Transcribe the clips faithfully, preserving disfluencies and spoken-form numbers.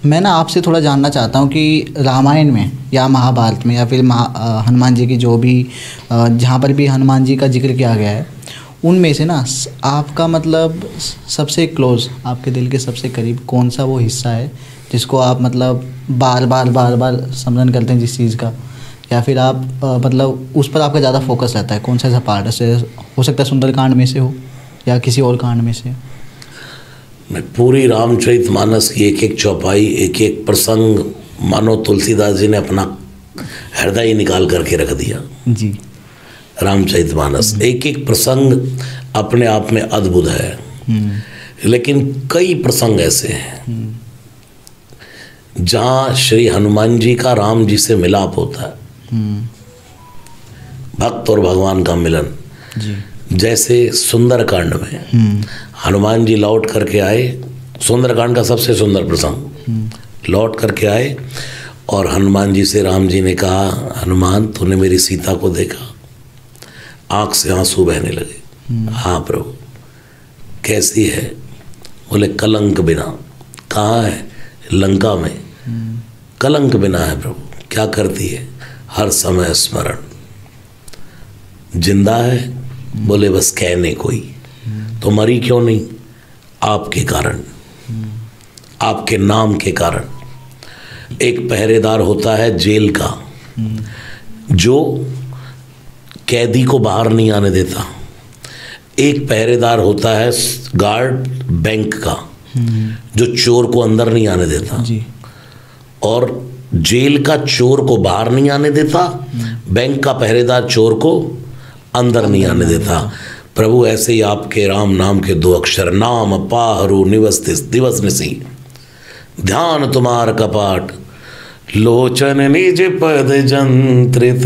मैं ना आपसे थोड़ा जानना चाहता हूँ कि रामायण में या महाभारत में या फिर महा हनुमान जी की जो भी जहाँ पर भी हनुमान जी का जिक्र किया गया है, उनमें से ना आपका मतलब सबसे क्लोज, आपके दिल के सबसे करीब कौन सा वो हिस्सा है जिसको आप मतलब बार बार बार बार स्मरण करते हैं जिस चीज़ का, या फिर आप आ, मतलब उस पर आपका ज़्यादा फोकस रहता है? कौन सा ऐसा पार्ट है? हो सकता है सुंदरकांड में से हो या किसी और कांड में से। मैं पूरी रामचरितमानस की एक एक चौपाई, एक एक प्रसंग मानो तुलसीदास जी ने अपना हृदय निकाल करके रख दिया जी। रामचरितमानस एक एक प्रसंग अपने आप में अद्भुत है, लेकिन कई प्रसंग ऐसे हैं जहाँ श्री हनुमान जी का राम जी से मिलाप होता है, भक्त और भगवान का मिलन जी। जैसे सुंदरकांड में हनुमान जी लौट करके आए, सुंदरकांड का सबसे सुंदर प्रसंग, लौट करके आए और हनुमान जी से राम जी ने कहा, हनुमान तूने मेरी सीता को देखा? आँख से आंसू बहने लगे। हाँ प्रभु। कैसी है? बोले कलंक बिना। कहाँ है? लंका में। कलंक बिना है प्रभु। क्या करती है? हर समय स्मरण। जिंदा है? बोले बस कहने कोई। तो मरी क्यों नहीं? आपके कारण, आपके नाम के कारण। एक पहरेदार होता है जेल का जो कैदी को बाहर नहीं आने देता, एक पहरेदार होता है गार्ड बैंक का जो चोर को अंदर नहीं आने देता जी। और जेल का चोर को बाहर नहीं आने देता, बैंक का पहरेदार चोर को अंदर नहीं आने देता। प्रभु ऐसे ही आपके राम नाम के दो अक्षर, नाम पाहरु निवस दिवस निसी, ध्यान तुम्हार कपाट, लोचन निज पद जंत्रित,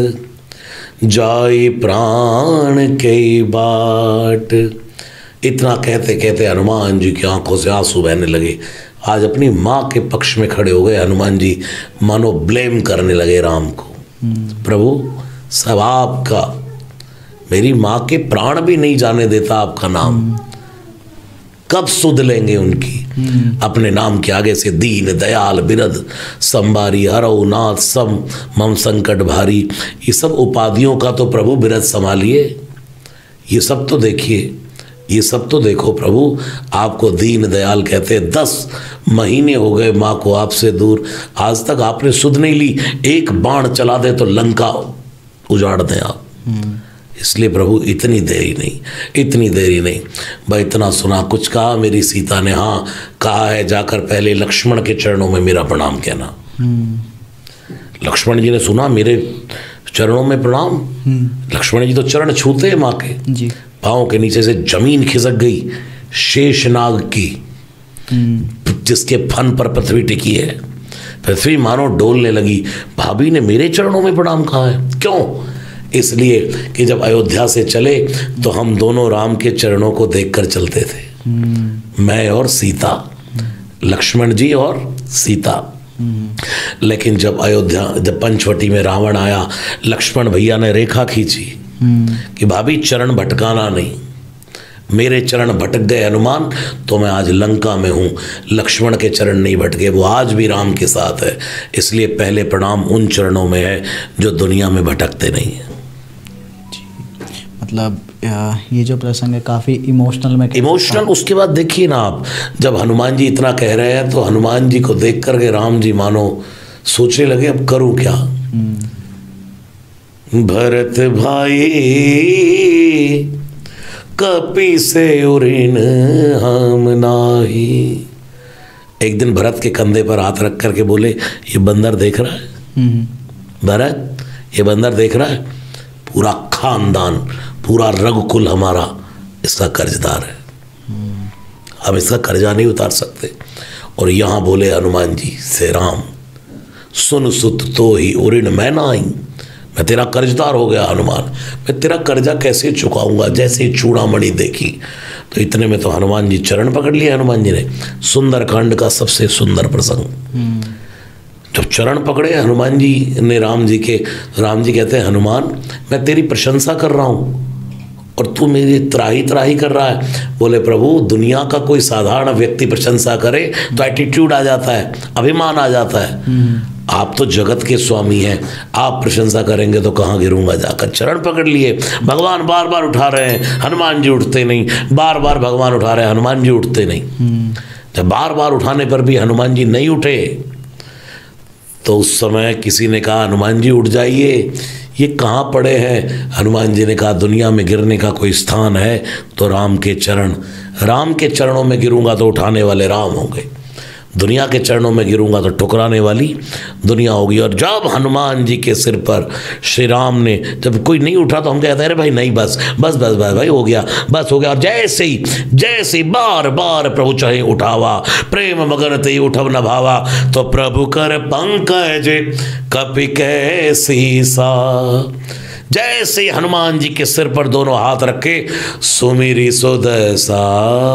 जाई प्राण के बाट। इतना कहते कहते हनुमान जी की आंखों से आंसू बहने लगे। आज अपनी माँ के पक्ष में खड़े हो गए हनुमान जी, मानो ब्लेम करने लगे राम को। प्रभु सब आपका, मेरी माँ के प्राण भी नहीं जाने देता आपका नाम। कब सुध लेंगे उनकी? अपने नाम के आगे से दीन दयाल बिरद संबारी हरऊ नाथ सम मम संकट भारी, ये सब उपाधियों का तो प्रभु बिरद संभालिए। ये सब तो देखिए, ये सब तो देखो प्रभु। आपको दीन दयाल कहते हैं। दस महीने हो गए माँ को आपसे दूर, आज तक आपने सुध नहीं ली। एक बाण चला दे तो लंका उजाड़ दें आप। इसलिए प्रभु इतनी देरी नहीं, इतनी देरी नहीं। भाई इतना सुना, कुछ कहा मेरी सीता ने? हाँ कहा है, जाकर पहले लक्ष्मण के चरणों में मेरा प्रणाम कहना। लक्ष्मण जी ने सुना मेरे चरणों में प्रणाम। लक्ष्मण जी तो चरण छूते हैं माँ के जी। पाँव के नीचे से जमीन खिसक गई शेषनाग की, जिसके फन पर पृथ्वी टिकी है। पृथ्वी मानो डोलने लगी। भाभी ने मेरे चरणों में प्रणाम कहा है। क्यों? इसलिए कि जब अयोध्या से चले तो हम दोनों राम के चरणों को देखकर चलते थे, मैं और सीता, लक्ष्मण जी और सीता। लेकिन जब अयोध्या, जब पंचवटी में रावण आया, लक्ष्मण भैया ने रेखा खींची कि भाभी चरण भटकाना नहीं। मेरे चरण भटक गए हनुमान तो मैं आज लंका में हूँ, लक्ष्मण के चरण नहीं भटके, वो आज भी राम के साथ है। इसलिए पहले प्रणाम उन चरणों में है जो दुनिया में भटकते नहीं हैं। मतलब ये जो प्रसंग है काफ़ी इमोशनल में इमोशनल उसके बाद देखिए ना आप, जब हनुमान जी इतना कह रहे हैं तो हनुमान जी को देख करके राम जी मानो सोचने लगे अब करूं क्या। भरत भाई कपि से उरिन हम नाही। एक दिन भरत के कंधे पर हाथ रख करके बोले, ये बंदर देख रहा है भरत, ये बंदर देख रहा है, पूरा खानदान, पूरा रघुकुल हमारा इसका कर्जदार है, हम इसका कर्जा नहीं उतार सकते। और यहाँ बोले हनुमान जी से राम, सुन सुत तो ही उऋण मैं नाही, मैं तेरा कर्जदार हो गया हनुमान, मैं तेरा कर्जा कैसे चुकाऊंगा। जैसे ही चूड़ामणि देखी तो इतने में तो हनुमान जी चरण पकड़ लिए हनुमान जी ने। सुंदरकांड का सबसे सुंदर प्रसंग, जब चरण पकड़े हनुमान जी ने राम जी के, राम जी कहते हैं हनुमान मैं तेरी प्रशंसा कर रहा हूँ और तू मेरी त्राही त्राही कर रहा है। बोले प्रभु, दुनिया का कोई साधारण व्यक्ति प्रशंसा करे तो एटीट्यूड आ जाता है, अभिमान आ जाता है। आप तो जगत के स्वामी हैं, आप प्रशंसा करेंगे तो कहाँ गिरूंगा जाकर। चरण पकड़ लिए, भगवान बार बार उठा रहे हैं, हनुमान जी उठते नहीं, बार बार भगवान उठा रहे हैं, हनुमान जी उठते नहीं। जब बार बार उठाने पर भी हनुमान जी नहीं उठे तो उस समय किसी ने कहा हनुमान जी उठ जाइए, ये कहाँ पड़े हैं। हनुमान जी ने कहा दुनिया में गिरने का कोई स्थान है तो राम के चरण, राम के चरणों में गिरूंगा तो उठाने वाले राम होंगे, दुनिया के चरणों में गिरूंगा तो ठुकराने वाली दुनिया होगी। और जब हनुमान जी के सिर पर श्री राम ने, जब कोई नहीं उठा तो हम कहते हैं अरे भाई नहीं, बस बस बस बस भाई हो गया, बस हो गया। और जैसे ही जैसे ही बार बार प्रभु चाहे उठावा, प्रेम मगन ते उठब न भावा, तो प्रभु कर पंकज कपि कैसी सा। जैसे हनुमान जी के सिर पर दोनों हाथ रखे, सुमिरी सुदसा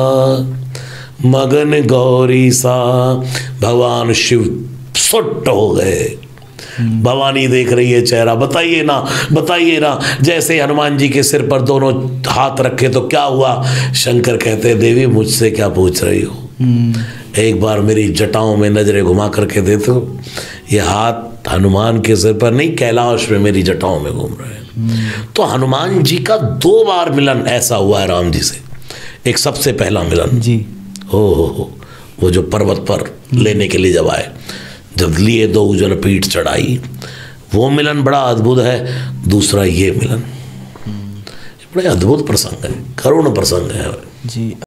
मगन गौरी सा, भगवान शिव सुट्ट हो गए। भवानी देख रही है चेहरा, बताइए ना बताइए ना। जैसे हनुमान जी के सिर पर दोनों हाथ रखे तो क्या हुआ। शंकर कहते हैं देवी मुझसे क्या पूछ रही हो, एक बार मेरी जटाओं में नजरें घुमा करके दे दो। ये हाथ हनुमान के सिर पर नहीं, कैलाश में मेरी जटाओं में घूम रहे हैं। तो हनुमान जी का दो बार मिलन ऐसा हुआ है राम जी से। एक सबसे पहला मिलन जी, हो हो हो वो जो पर्वत पर लेने के लिए जब आए, जब लिए दो उजल पीठ चढ़ाई, वो मिलन बड़ा अद्भुत है। दूसरा ये मिलन बड़े अद्भुत प्रसंग है, करुण प्रसंग है जी।